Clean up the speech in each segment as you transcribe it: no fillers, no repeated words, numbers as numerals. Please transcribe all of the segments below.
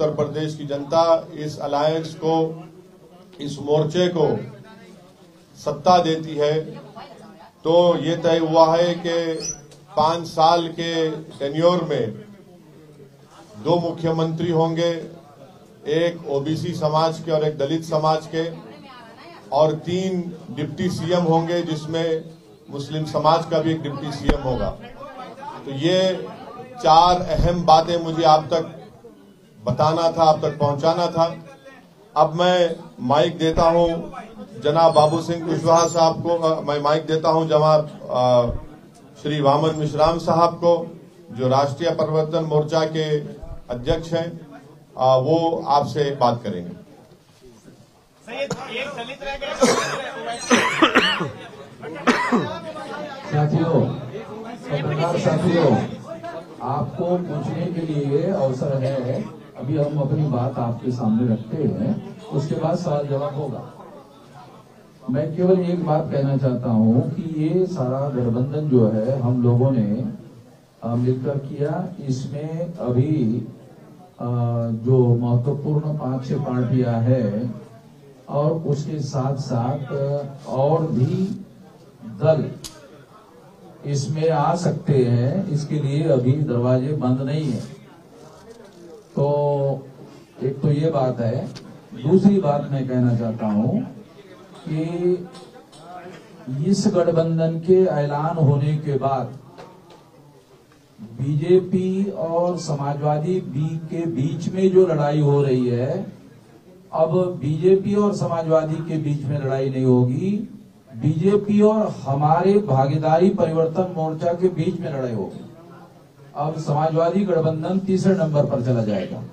उत्तर प्रदेश की जनता इस अलायंस को, इस मोर्चे को सत्ता देती है तो ये तय हुआ है कि 5 साल के टेन्योर में 2 मुख्यमंत्री होंगे, एक ओबीसी समाज के और एक दलित समाज के, और 3 डिप्टी सीएम होंगे जिसमें मुस्लिम समाज का भी एक डिप्टी सीएम होगा। तो ये 4 अहम बातें मुझे आप तक बताना था, आप तक पहुंचाना था। अब मैं माइक देता हूं जनाब बाबू सिंह कुशवाहा साहब को, मैं माइक देता हूं जनाब श्री वामन मिश्राम साहब को, जो राष्ट्रीय परिवर्तन मोर्चा के अध्यक्ष हैं। वो आपसे बात करेंगे। साथियों, आपको पूछने के लिए अवसर है। अभी हम अपनी बात आपके सामने रखते हैं, उसके बाद सवाल जवाब होगा। मैं केवल एक बात कहना चाहता हूं कि ये सारा गठबंधन जो है हम लोगों ने मिलकर किया। इसमें अभी जो महत्वपूर्ण 5-6 पार्टियां हैं और उसके साथ साथ और भी दल इसमें आ सकते हैं, इसके लिए अभी दरवाजे बंद नहीं है। तो एक तो ये बात है। दूसरी बात मैं कहना चाहता हूं कि इस गठबंधन के ऐलान होने के बाद बीजेपी और समाजवादी के बीच में जो लड़ाई हो रही है, अब बीजेपी और समाजवादी के बीच में लड़ाई नहीं होगी, बीजेपी और हमारे भागीदारी परिवर्तन मोर्चा के बीच में लड़ाई होगी। अब समाजवादी गठबंधन तीसरे नंबर पर चला जाएगा।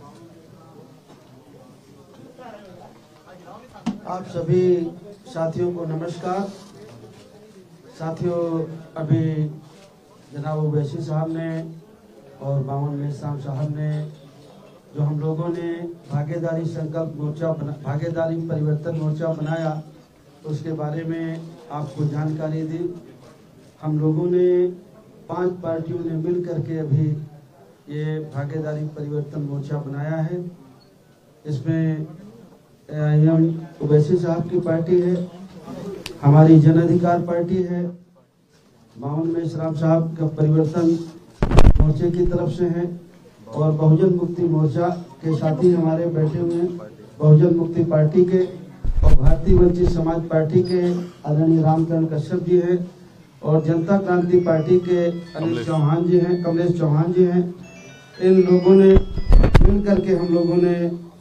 आप सभी साथियों को नमस्कार। साथियों, अभी जनाब ओवैसी साहब ने और वामन मिश्राम साहब ने जो हम लोगों ने भागीदारी संकल्प मोर्चा, भागीदारी परिवर्तन मोर्चा बनाया, तो उसके बारे में आपको जानकारी दी। हम लोगों ने 5 पार्टियों ने मिल करके अभी ये भागीदारी परिवर्तन मोर्चा बनाया है। इसमें ओवैसी साहब की पार्टी है, हमारी जन अधिकार पार्टी है, वामन मिश्राम साहब का परिवर्तन मोर्चे की तरफ से है, और बहुजन मुक्ति मोर्चा के साथी हमारे बैठे हुए हैं, बहुजन मुक्ति पार्टी के और भारतीय वंचित समाज पार्टी के आदरणीय रामचरण कश्यप जी हैं, और जनता क्रांति पार्टी के अनिल चौहान जी हैं, कमलेश चौहान जी हैं। इन लोगों ने मिल करके हम लोगों ने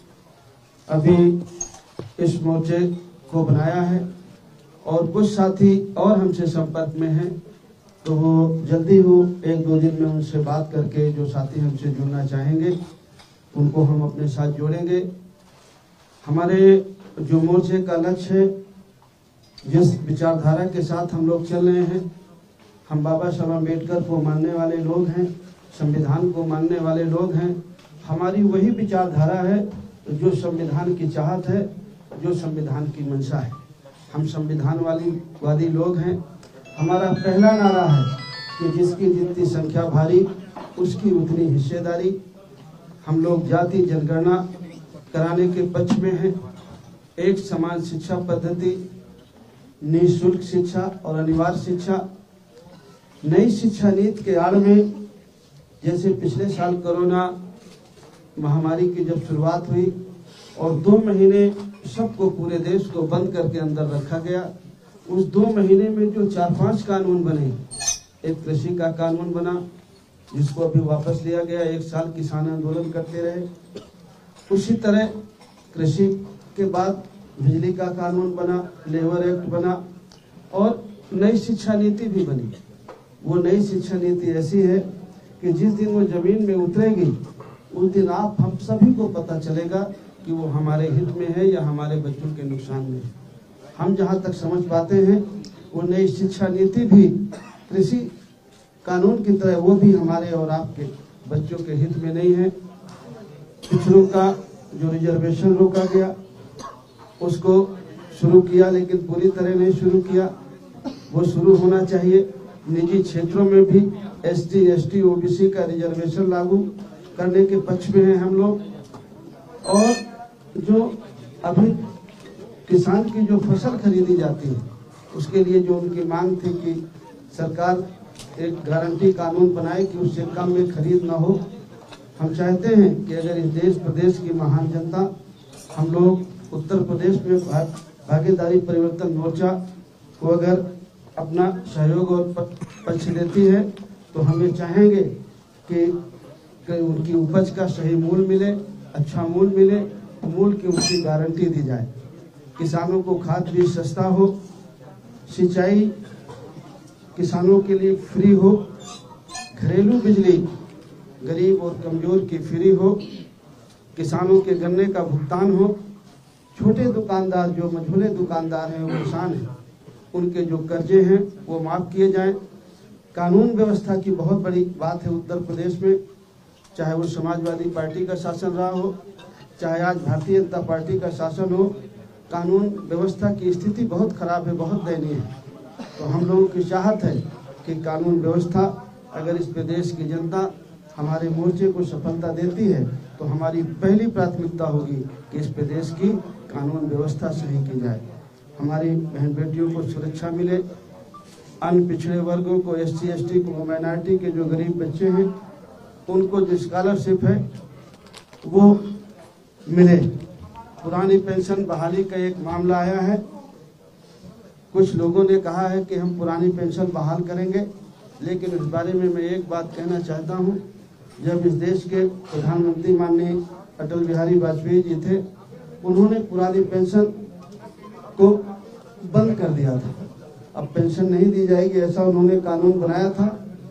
अभी इस मोर्चे को बनाया है, और कुछ साथी और हमसे संपर्क में हैं, तो वो जल्दी हो 1-2 दिन में उनसे बात करके जो साथी हमसे जुड़ना चाहेंगे उनको हम अपने साथ जोड़ेंगे। हमारे जो मोर्चे का लक्ष्य है, जिस विचारधारा के साथ हम लोग चल रहे हैं, हम बाबा साहब अम्बेडकर को मानने वाले लोग हैं, संविधान को मानने वाले लोग हैं। हमारी वही विचारधारा है जो संविधान की चाहत है, जो संविधान की मंशा है। हम संविधानवादी लोग हैं। हमारा पहला नारा है कि जिसकी जितनी संख्या भारी उसकी उतनी हिस्सेदारी। हम लोग जाति जनगणना कराने के पक्ष में हैं। एक समान शिक्षा पद्धति, निःशुल्क शिक्षा और अनिवार्य शिक्षा। नई शिक्षा नीति के आड़ में, जैसे पिछले साल कोरोना महामारी की जब शुरुआत हुई और 2 महीने सबको, पूरे देश को बंद करके अंदर रखा गया, उस 2 महीने में जो 4-5 कानून बने, एक कृषि का कानून बना जिसको अभी वापस लिया गया, 1 साल किसान आंदोलन करते रहे। उसी तरह कृषि के बाद बिजली का कानून बना, लेबर एक्ट बना, और नई शिक्षा नीति भी बनी। वो नई शिक्षा नीति ऐसी है कि जिस दिन वो जमीन में उतरेगी उस दिन आप हम सभी को पता चलेगा कि वो हमारे हित में है या हमारे बच्चों के नुकसान में है। हम जहाँ तक समझ पाते हैं, वो नई शिक्षा नीति भी कृषि कानून की तरह वो भी हमारे और आपके बच्चों के हित में नहीं है। पिछड़ों का जो रिजर्वेशन रोका गया उसको शुरू किया, लेकिन पूरी तरह नहीं शुरू किया, वो शुरू होना चाहिए। निजी क्षेत्रों में भी ST, ST, OBC का रिजर्वेशन लागू करने के पक्ष में हैं हम लोग। और जो अभी किसान की जो फसल खरीदी जाती है उसके लिए जो उनकी मांग थी कि सरकार एक गारंटी कानून बनाए कि उससे कम में खरीद ना हो। हम चाहते हैं कि अगर इस देश प्रदेश की महान जनता हम लोग उत्तर प्रदेश में भागीदारी परिवर्तन मोर्चा को अगर अपना सहयोग और पक्ष देती है तो हमें चाहेंगे कि उनकी उपज का सही मूल्य मिले, अच्छा मूल्य मिले, मूल्य की उनकी गारंटी दी जाए, किसानों को खाद बीज सस्ता हो, सिंचाई किसानों के लिए फ्री हो, घरेलू बिजली गरीब और कमजोर की फ्री हो, किसानों के गन्ने का भुगतान हो, छोटे दुकानदार जो मझोले दुकानदार हैं वो किसान हैं उनके जो कर्जे हैं वो माफ किए जाएं। कानून व्यवस्था की बहुत बड़ी बात है उत्तर प्रदेश में, चाहे वो समाजवादी पार्टी का शासन रहा हो, चाहे आज भारतीय जनता पार्टी का शासन हो, कानून व्यवस्था की स्थिति बहुत खराब है, बहुत दयनीय है। तो हम लोगों की चाहत है कि कानून व्यवस्था अगर इस प्रदेश की जनता हमारे मोर्चे को सफलता देती है तो हमारी पहली प्राथमिकता होगी कि इस प्रदेश की कानून व्यवस्था सही की जाए, हमारी बहन बेटियों को सुरक्षा मिले, अन्य पिछड़े वर्गों को, SC ST को, माइनॉरिटी के जो गरीब बच्चे हैं उनको जो स्कॉलरशिप है वो मिले। पुरानी पेंशन बहाली का एक मामला आया है, कुछ लोगों ने कहा है कि हम पुरानी पेंशन बहाल करेंगे, लेकिन इस बारे में मैं एक बात कहना चाहता हूं। जब इस देश के प्रधानमंत्री माननीय अटल बिहारी वाजपेयी जी थे, उन्होंने पुरानी पेंशन को बंद कर दिया था, अब पेंशन नहीं दी जाएगी ऐसा उन्होंने कानून बनाया था।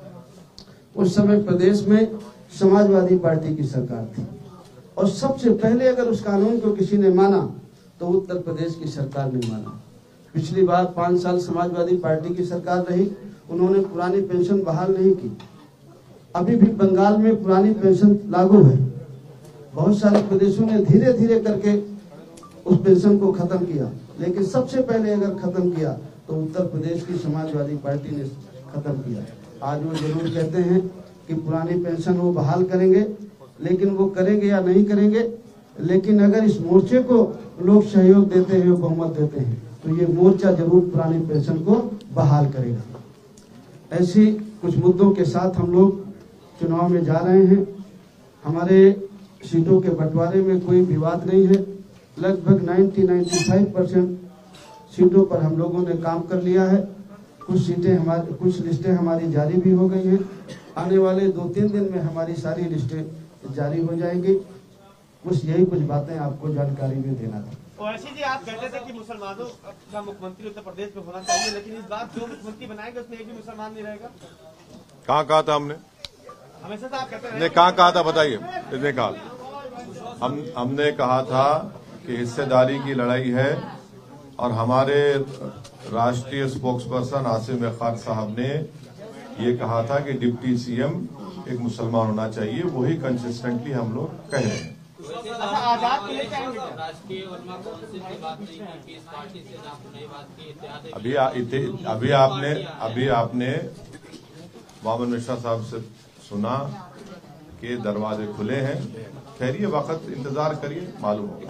उस समय प्रदेश में समाजवादी पार्टी की सरकार थी और सबसे पहले अगर उस कानून को किसी ने माना तो उत्तर प्रदेश की सरकार ने माना। पिछली बार 5 साल समाजवादी पार्टी की सरकार रही, उन्होंने पुरानी पेंशन बहाल नहीं की। अभी भी बंगाल में पुरानी पेंशन लागू है, बहुत सारे प्रदेशों ने धीरे धीरे करके उस पेंशन को खत्म किया, लेकिन सबसे पहले अगर खत्म किया तो उत्तर प्रदेश की समाजवादी पार्टी ने खत्म किया। आज वो जरूर कहते हैं कि पुरानी पेंशन वो बहाल करेंगे, लेकिन वो करेंगे या नहीं करेंगे, लेकिन अगर इस मोर्चे को लोग सहयोग देते हैं, बहुमत देते हैं, तो ये मोर्चा जरूर पुरानी पेंशन को बहाल करेगा। ऐसी कुछ मुद्दों के साथ हम लोग चुनाव में जा रहे हैं। हमारे सीटों के बंटवारे में कोई विवाद नहीं है, लगभग 90-95% सीटों पर हम लोगों ने काम कर लिया है। कुछ लिस्टें हमारी जारी भी हो गई हैं, आने वाले 2-3 दिन में हमारी सारी लिस्टें जारी हो जाएंगी। यही कुछ बातें आपको जानकारी में देना था। ओवैसी जी, आप कहते थे कि मुसलमानों का मुख्यमंत्री उत्तर प्रदेश में होना चाहिए, लेकिन इस बार जो मुख्यमंत्री बनाएंगे उसमें एक भी मुसलमान नहीं रहेगा। कहाँ कहा था हमने? हमेशा से आप कहते हैं। कहाँ कहा था बताइए, किसने कहा? हमने कहा था कि हिस्सेदारी की लड़ाई है और हमारे राष्ट्रीय स्पोक्सपर्सन आसिम खान साहब ने ये कहा था कि डिप्टी CM एक मुसलमान होना चाहिए, वही कंसिस्टेंटली हम लोग कह रहे हैं। आजाद के लिए क्या अभी आपने मोहम्मद मिश्रा साहब से सुना कि दरवाजे खुले हैं, ठहरिए, वक्त इंतजार करिए, मालूम होगा।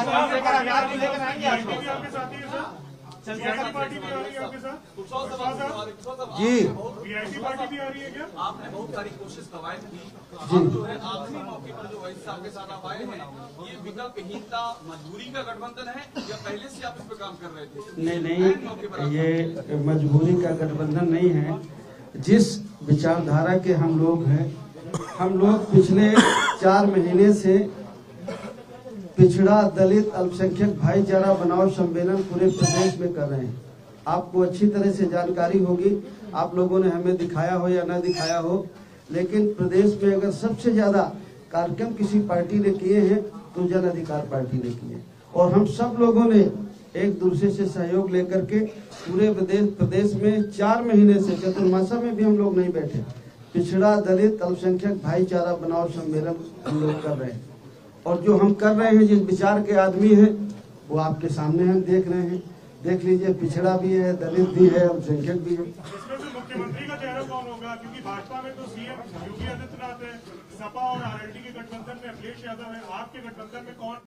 जी वीआईपी पार्टी भी आ रही है क्या? आपने बहुत सारी कोशिश करवाई थी, जी जो है आखिरी मौके पर जो वैसे आपके साथ आप आए हैं, ये विकल्पहीनता मजबूरी का गठबंधन है या पहले से आप इस पर काम कर रहे थे? नहीं, ये मजबूरी का गठबंधन नहीं है। जिस विचारधारा के हम लोग हैं, हम लोग पिछले 4 महीने से पिछड़ा दलित अल्पसंख्यक भाईचारा बनाओ सम्मेलन पूरे प्रदेश में कर रहे हैं। आपको अच्छी तरह से जानकारी होगी, आप लोगों ने हमें दिखाया हो या न दिखाया हो, लेकिन प्रदेश में अगर सबसे ज्यादा कार्यक्रम किसी पार्टी ने किए हैं तो जन अधिकार पार्टी ने किए, और हम सब लोगों ने एक दूसरे से सहयोग लेकर के पूरे प्रदेश में 4 महीने से चतुर्मासा में भी हम लोग नहीं बैठे, पिछड़ा दलित अल्पसंख्यक भाईचारा बनाओ सम्मेलन हम लोग कर रहे हैं। और जो हम कर रहे हैं, जिस विचार के आदमी हैं वो आपके सामने हम देख रहे हैं, देख लीजिए, पिछड़ा भी है, दलित भी है, अल्पसंख्यक भी है। इसमें से मुख्यमंत्री का चेहरा कौन होगा? क्योंकि भाजपा में तो CM योगी आदित्यनाथ है, सपा और आरएलडी के गठबंधन में अखिलेश यादव है, आपके गठबंधन में कौन